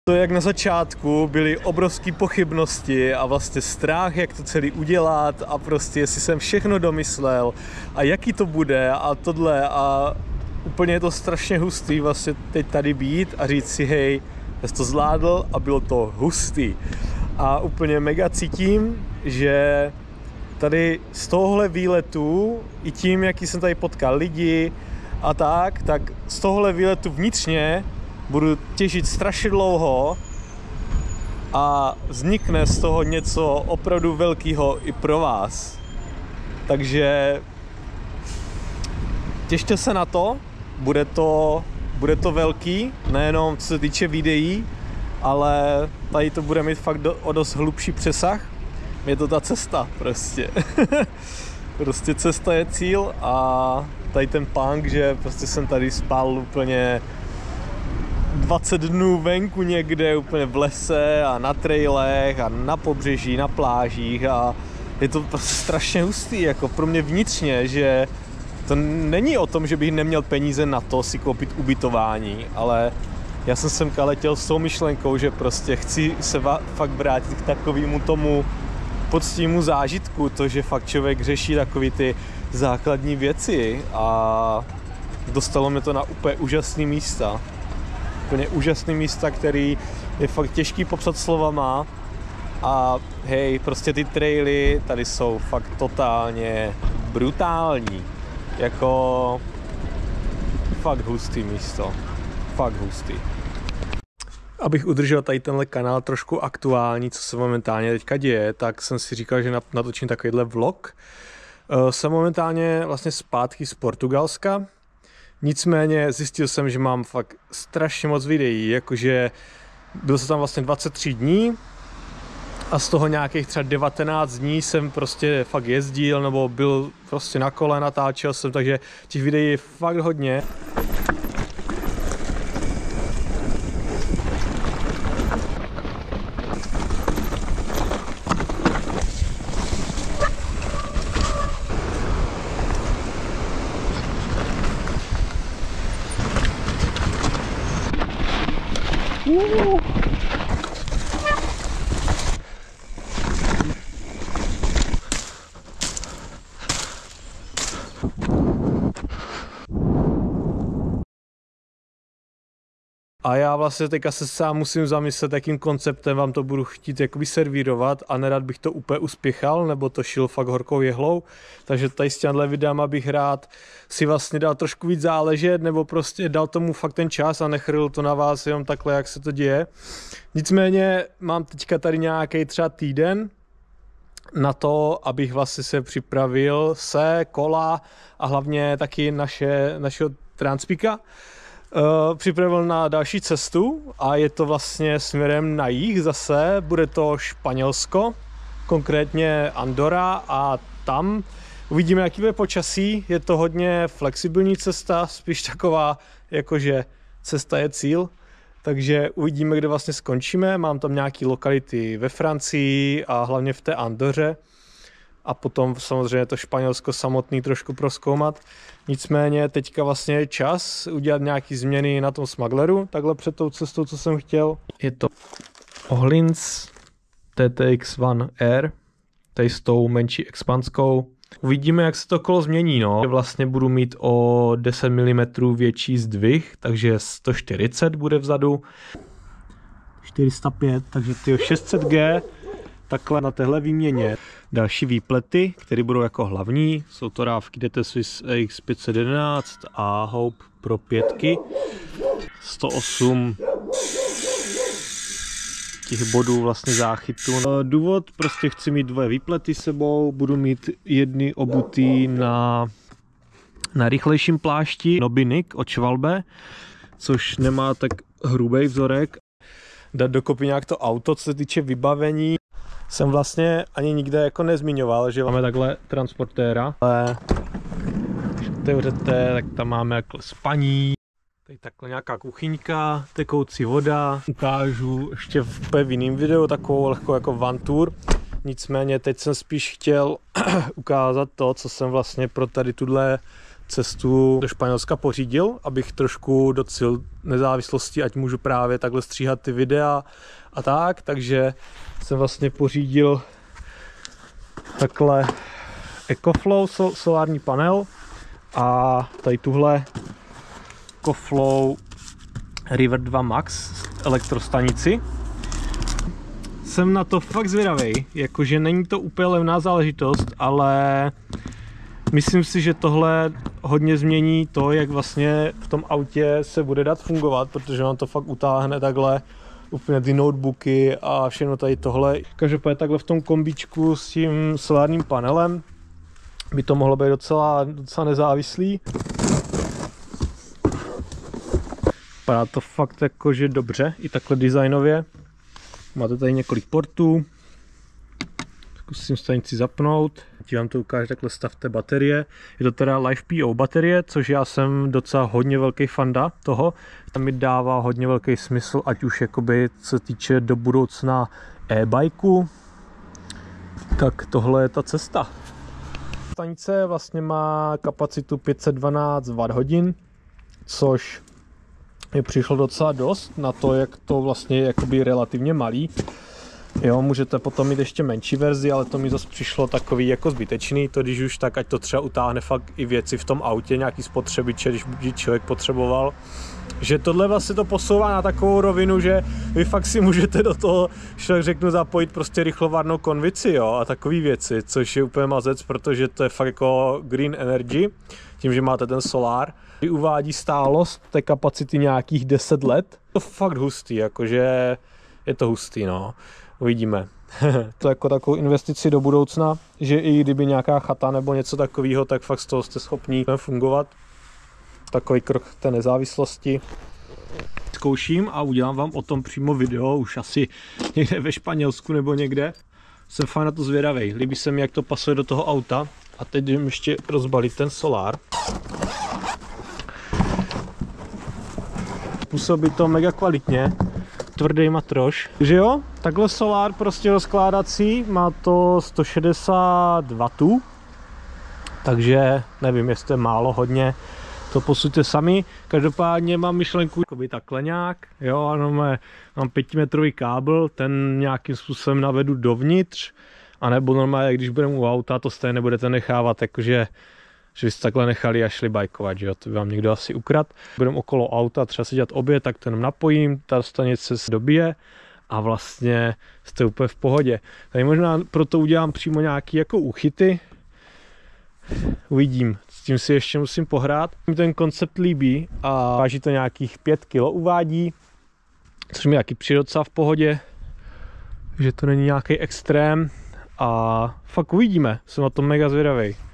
To jak na začátku byly obrovské pochybnosti a vlastně strach, jak to celý udělat a prostě jestli jsem všechno domyslel a jaký to bude a tohle a úplně je to strašně hustý vlastně teď tady být a říct si hej, já jsem to zvládl a bylo to hustý. A úplně mega cítím, že tady z tohohle výletu i tím, jaký jsem tady potkal lidi a tak z tohohle výletu vnitřně budu těžit strašně dlouho a vznikne z toho něco opravdu velkého i pro vás. Takže těšte se na to, bude to velký, nejenom co se týče videí, ale tady to bude mít fakt o dost hlubší přesah. Je to ta cesta prostě. Prostě cesta je cíl a tady ten punk, že prostě jsem tady spal úplně 20 dnů venku někde, úplně v lese a na trailech a na pobřeží, na plážích a je to prostě strašně hustý, jako pro mě vnitřně, že to není o tom, že bych neměl peníze na to si koupit ubytování, ale já jsem semka letěl s tou myšlenkou, že prostě chci se fakt vrátit k takovému tomu poctivému zážitku, to, že fakt člověk řeší takový ty základní věci a dostalo mě to na úplně úžasný místa. Úplně úžasný místa, který je fakt těžký popsat slovama a hej, prostě ty traily tady jsou fakt totálně brutální. Jako fakt hustý místo. Fakt hustý. Abych udržel tady tenhle kanál trošku aktuální, co se momentálně teďka děje, tak jsem si říkal, že natočím takovýhle vlog. Jsem momentálně vlastně zpátky z Portugalska. Nicméně zjistil jsem, že mám fakt strašně moc videí, jakože byl jsem tam vlastně 23 dní a z toho nějakých třeba 19 dní jsem prostě fakt jezdil nebo byl prostě na kole, natáčel jsem, takže těch videí je fakt hodně. A já vlastně teďka se sám musím zamyslet, jakým konceptem vám to budu chtít jakoby servírovat a nerad bych to úplně uspěchal, nebo to šil fakt horkou jehlou. Takže tady s těmhle videama bych rád si vlastně dal trošku víc záležet, nebo prostě dal tomu fakt ten čas a nechrlil to na vás jenom takhle, jak se to děje. Nicméně mám teďka tady nějaký třeba týden na to, abych vlastně se připravil kola a hlavně taky našeho Transpika. Připravil na další cestu a je to vlastně směrem na jih zase, bude to Španělsko, konkrétně Andorra a tam uvidíme, jaký bude počasí, je to hodně flexibilní cesta, spíš taková, jakože cesta je cíl, takže uvidíme, kde vlastně skončíme, mám tam nějaké lokality ve Francii a hlavně v té Andoře a potom samozřejmě to Španělsko samotný trošku prozkoumat. Nicméně teďka vlastně je čas udělat nějaké změny na tom Smuggleru, takhle před tou cestou, co jsem chtěl. Je to Öhlins TTX One R, tady s tou menší expanskou. Uvidíme, jak se to kolo změní, no. Vlastně budu mít o 10 mm větší zdvih, takže 140 bude vzadu. 405, takže ty 600G, takhle na téhle výměně. Další výplety, které budou jako hlavní, jsou to dávky DT Swiss AX511 a Hope Pro 5, 108 těch bodů vlastně záchytu. Důvod, prostě chci mít dvoje výplety sebou, budu mít jedny obutý na rychlejším plášti Nobinik od Schwalbe, což nemá tak hrubý vzorek. Dát dokopy nějak to auto, co se týče vybavení. Jsem vlastně ani nikde jako nezmiňoval, že máme takhle transportéra, ale když otevřete, tak tam máme jako spaní, tady takhle nějaká kuchyňka, tekoucí voda. Ukážu ještě v jiném videu takovou lehkou jako van tour. Nicméně teď jsem spíš chtěl ukázat to, co jsem vlastně pro tady cestu do Španělska pořídil, abych trošku docílil nezávislosti, ať můžu právě takhle stříhat ty videa a tak, takže jsem vlastně pořídil takhle EcoFlow solární panel a tady tuhle EcoFlow River 2 Max elektrostanici. Jsem na to fakt zvědavej, jakože není to úplně levná záležitost, ale myslím si, že tohle hodně změní to, jak vlastně v tom autě se bude dát fungovat, protože on to fakt utáhne takhle úplně ty notebooky a všechno tady tohle. Každopádně takhle v tom kombíčku s tím solárním panelem by to mohlo být docela nezávislý. Vypadá to fakt jakože dobře, i takhle designově. Máte tady několik portů. Zkusím stanici zapnout. Ti vám to ukáže takhle stav té baterie. Je to teda LiFePO baterie, což já jsem docela hodně velký fanda toho. Tam mi dává hodně velký smysl, ať už jakoby se týče do budoucna e-bajku. Tak tohle je ta cesta. Stanice vlastně má kapacitu 512 Wh, což mi přišlo docela dost na to, jak to vlastně je jakoby relativně malý. Jo, můžete potom mít ještě menší verzi, ale to mi zase přišlo takový jako zbytečný, to když už tak, ať to třeba utáhne fakt i věci v tom autě, nějaký spotřebiče, když by člověk potřeboval. Že tohle vlastně to posouvá na takovou rovinu, že vy fakt si můžete do toho, člověk řeknu, zapojit prostě rychlovarnou konvici, jo, a takové věci, což je úplně mazec, protože to je fakt jako green energy, tím, že máte ten solár. Uvádí stálost té kapacity nějakých 10 let. To fakt hustý, jakože je to hustý, no. Uvidíme. To jako takovou investici do budoucna, že i kdyby nějaká chata nebo něco takového, tak fakt z toho jste schopní fungovat. Takový krok té nezávislosti. Zkouším a udělám vám o tom přímo video, už asi někde ve Španělsku nebo někde. Jsem fakt na to zvědavej. Líbí se mi, jak to pasuje do toho auta. A teď jdem ještě rozbalit ten solár. Působí to mega kvalitně. Tvrdý matroš. Takže jo, takhle solár prostě rozkládací, má to 160 W, takže nevím, jestli je málo, hodně, to posuďte sami. Každopádně mám myšlenku jakoby takhle nějak, jo, ano, mám 5metrový kábel, ten nějakým způsobem navedu dovnitř, anebo normálně, když budeme u auta, to stejně nebudete nechávat, jakože že byste takhle nechali a šli bajkovat, že jo, to by vám někdo asi ukrad. Budeme okolo auta, třeba si dělat oběd, tak ten napojím, ta stanice se dobije a vlastně jste úplně v pohodě. Tady možná proto udělám přímo nějaký jako úchyty. Uvidím, s tím si ještě musím pohrát. Mi ten koncept líbí a váží to nějakých 5 kg uvádí, což mi taky přijde docela v pohodě, že to není nějaký extrém a fakt uvidíme, jsem na tom mega zvědavej.